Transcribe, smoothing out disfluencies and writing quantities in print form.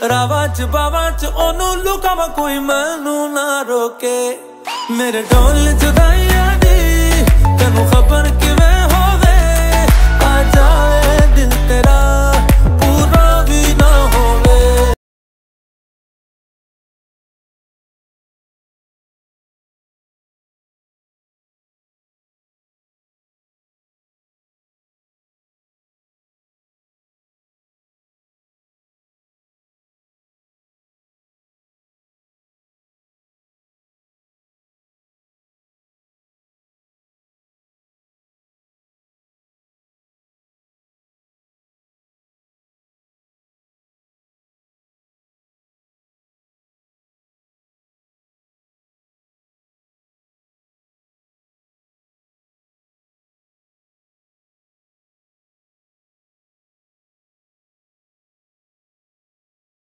रावा च बावा च ओनू लुकावा कोई मैनू ना रोके। मेरे ढोल जुदाइयां दी तेनू खबर किवें होवे, आ जाए दिल तेरा